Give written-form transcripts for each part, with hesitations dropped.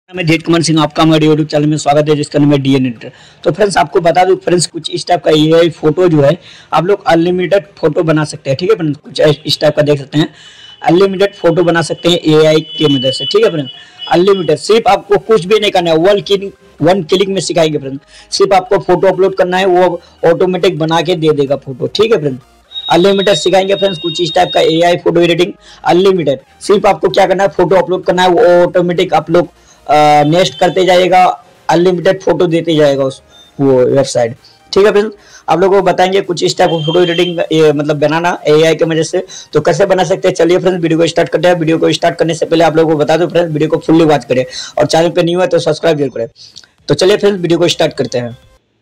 मैं जेट कुमार सिंह, आपका हमारे यूट्यूब चैनल में स्वागत है जिसका नाम है डीएन एडिटर। तो फ्रेंड्स आपको बता दूं फ्रेंड्स, कुछ इस टाइप का एआई फोटो जो है आप लोग अनलिमिटेड फोटो बना सकते हैं। ठीक है फ्रेंड्स, कुछ इस टाइप का देख सकते हैं, अनलिमिटेड फोटो बना सकते हैं एआई के मदद से। ठीक है फ्रेंड्स, अनलिमिटेड, सिर्फ आपको कुछ भी नहीं करना है, वन क्लिक में सिखाएंगे फ्रेंड्स। सिर्फ आपको फोटो अपलोड करना है, वो ऑटोमेटिक बना के दे देगा फोटो। ठीक है फ्रेंड्स, अनलिमिटेड सिखाएंगे फ्रेंड्स, कुछ इस टाइप का एआई फोटो एडिटिंग अनलिमिटेड। सिर्फ आपको क्या करना है, फोटो अपलोड करना है, वो ऑटोमेटिक आप लोग नेक्स्ट करते जाएगा, अनलिमिटेड फोटो देते जाएगा उस वो वेबसाइट। ठीक है फ्रेंड्स, आप लोगों को बताएंगे कुछ इस टाइप फोटो एडिटिंग मतलब बनाना एआई की मदद से। तो कैसे बना सकते हैं, चलिए फ्रेंड्स वीडियो को स्टार्ट करते हैं। वीडियो को स्टार्ट करने से पहले आप लोगों को बता दो फ्रेंड्स, वीडियो को फुल्ली वॉच करें और चैनल पे न्यू है तो सब्सक्राइब जरूर करें। तो चलिए फ्रेंड्स वीडियो को स्टार्ट करते हैं।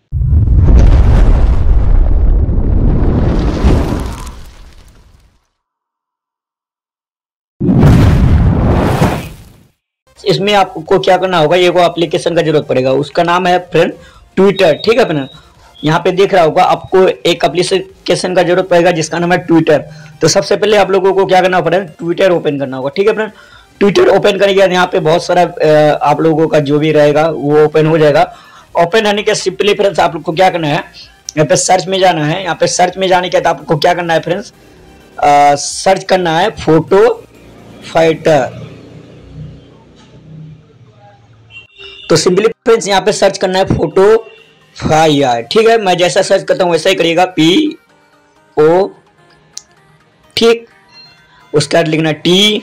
इसमें आपको क्या करना होगा, ये वो एप्लीकेशन का जरूरत पड़ेगा, उसका नाम है फ्रेंड ट्विटर। ठीक है फ्रेंड, यहाँ पे देख रहा होगा आपको एक एप्लीकेशन का जरूरत पड़ेगा जिसका नाम है ट्विटर। तो सबसे पहले आप लोगों को क्या करना पड़ेगा, ट्विटर ओपन करना होगा। ठीक है फ्रेंड, ट्विटर ओपन करने के बाद यहाँ पे बहुत सारा आप लोगों का जो भी रहेगा वो ओपन हो जाएगा। ओपन होने के सिंपली फ्रेंड्स आप लोग को क्या करना है, यहाँ पे सर्च में जाना है। यहाँ पे सर्च में जाने के बाद आपको क्या करना है फ्रेंड्स, सर्च करना है फोटो फाइटर। तो सिंपली फ्रेंड्स यहाँ पे सर्च करना है फोटो फाइटर। ठीक है, मैं जैसा सर्च करता हूँ वैसा ही करिएगा, PO। ठीक, उसके बाद लिखना टी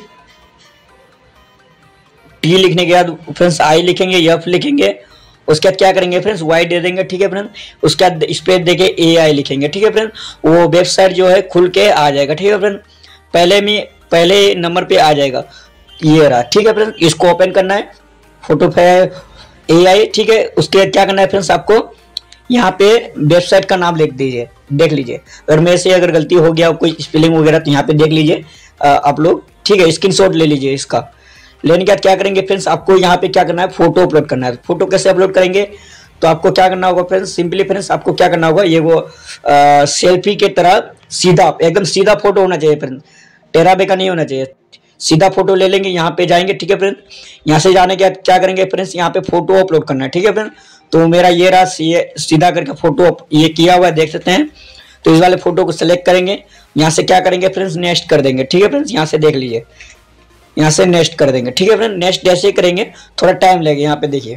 लिखने के बाद फ्रेंड्स I लिखेंगे, F लिखेंगे, उसके बाद क्या करेंगे फ्रेंड्स, Y दे देंगे। ठीक है फ्रेंड, उसके बाद इस पे देके AI लिखेंगे। ठीक है फ्रेंड, वो वेबसाइट जो है खुल के आ जाएगा। ठीक है फ्रेंड, पहले नंबर पे आ जाएगा, ये रहा। ठीक है फ्रेंड, इसको ओपन करना है, फोटो AI। ठीक है, उसके बाद क्या करना है फ्रेंड्स, आपको यहाँ पे वेबसाइट का नाम लिख दीजिए, देख लीजिए। अगर मेरे से अगर गलती हो गया कोई स्पेलिंग वगैरह तो यहाँ पे देख लीजिए आप लोग। ठीक है, स्क्रीनशॉट ले लीजिए इसका। लेने के बाद क्या करेंगे फ्रेंड्स, आपको यहाँ पे क्या करना है, फोटो अपलोड करना है। फोटो कैसे अपलोड करेंगे, तो आपको क्या करना होगा फ्रेंड्स, सिंपली फ्रेंड्स आपको क्या करना होगा, ये वो सेल्फी के तरह सीधा एकदम सीधा फोटो होना चाहिए फ्रेंड्स, टेढ़ा बेका नहीं होना चाहिए, सीधा फोटो ले लेंगे। यहाँ पे जाएंगे। ठीक है फ्रेंड, यहाँ से जाने के बाद क्या करेंगे फ्रेंड्स, यहाँ पे फोटो अपलोड करना है। ठीक है फ्रेंड, तो मेरा ये रहा सीधा करके फोटो ये किया हुआ है, देख सकते हैं। तो इस वाले फोटो को सिलेक्ट करेंगे, यहाँ से क्या करेंगे फ्रेंड्स, नेक्स्ट कर देंगे। ठीक है फ्रेंड्स, यहाँ से देख लीजिए, यहाँ से नेक्स्ट कर देंगे। ठीक है फ्रेंड, नेक्स्ट जैसे ही करेंगे थोड़ा टाइम लगेगा। यहाँ पे देखिए,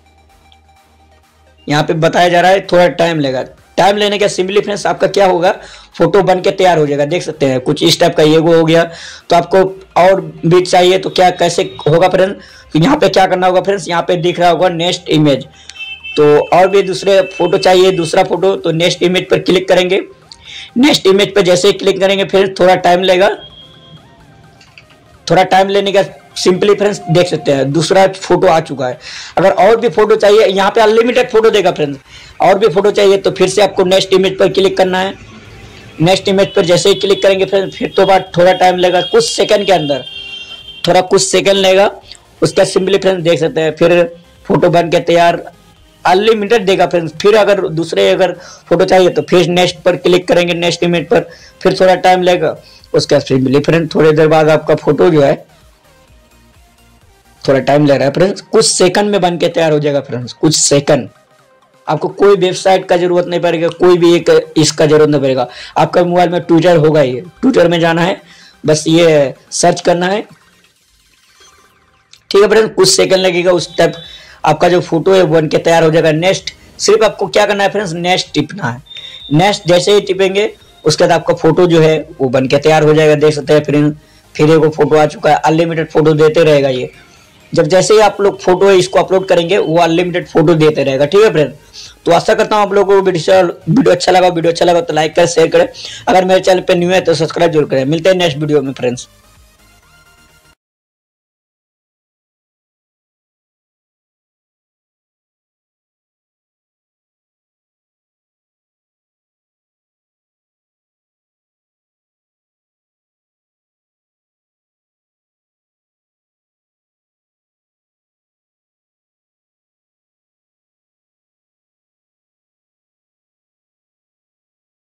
यहाँ पे बताया जा रहा है थोड़ा टाइम लगेगा। टाइम लेने के सिंपली फ्रेंड्स आपका क्या होगा, फोटो बन के तैयार हो जाएगा। देख सकते हैं कुछ इस टाइप का ये वो हो गया। तो आपको और भी चाहिए तो क्या कैसे होगा फ्रेंड्स, तो यहाँ पे क्या करना होगा फ्रेंड्स, यहाँ पे दिख रहा होगा नेक्स्ट इमेज। तो और भी दूसरे फोटो चाहिए, दूसरा फोटो, तो नेक्स्ट इमेज पर क्लिक करेंगे। नेक्स्ट इमेज पर जैसे ही क्लिक करेंगे फिर थोड़ा टाइम लेगा। थोड़ा टाइम लेने का सिंपली फ्रेंड्स देख सकते हैं दूसरा फोटो आ चुका है। अगर और भी फोटो चाहिए, यहाँ पे अनलिमिटेड फोटो देगा फ्रेंड्स, और भी फोटो चाहिए तो फिर से आपको नेक्स्ट इमेज पर क्लिक करना है। नेक्स्ट इमेज पर जैसे ही क्लिक करेंगे फिर तो बाद थोड़ा टाइम लगेगा, कुछ सेकंड के अंदर, थोड़ा कुछ सेकंड लगेगा। उसका सिंपली फ्रेंड्स देख सकते हैं फिर फोटो बन के तैयार, अनलिमिटेड देगा फ्रेंड्स। फिर अगर दूसरे फोटो चाहिए तो फिर नेक्स्ट पर क्लिक करेंगे, नेक्स्ट इमेज पर, फिर थोड़ा टाइम लगेगा। उसके बाद सिंपली फ्रेंड्स थोड़ी देर बाद आपका फोटो जो है, थोड़ा टाइम लग रहा है फ्रेंड्स, कुछ सेकंड में बन के तैयार हो जाएगा फ्रेंड्स, कुछ सेकंड। आपको कोई वेबसाइट का जरूरत नहीं पड़ेगा, कोई भी एक इसका जरूरत नहीं पड़ेगा। आपका मोबाइल में ट्विटर होगा ही, ट्विटर में जाना है, बस ये सर्च करना है। ठीक है फ्रेंड्स, कुछ सेकंड लगेगा, उस टाइप आपका जो फोटो है बन के तैयार हो जाएगा। नेक्स्ट सिर्फ आपको क्या करना है फ्रेंड्स, नेक्स्ट टिपना है। नेक्स्ट जैसे ही टिपेंगे उसके बाद आपका फोटो जो है वो बन के तैयार हो जाएगा। देख सकते हैं फिर एक फोटो आ चुका है। अनलिमिटेड फोटो देते रहेगा ये, जब जैसे ही आप लोग फोटो है इसको अपलोड करेंगे वो अनलिमिटेड फोटो देते रहेगा। ठीक है फ्रेंड, तो आशा करता हूँ आप लोगों को वीडियो अच्छा लगा तो लाइक करें, शेयर करें। अगर मेरे चैनल पे न्यू है तो सब्सक्राइब जरूर करें। मिलते हैं नेक्स्ट वीडियो में फ्रेंड्स।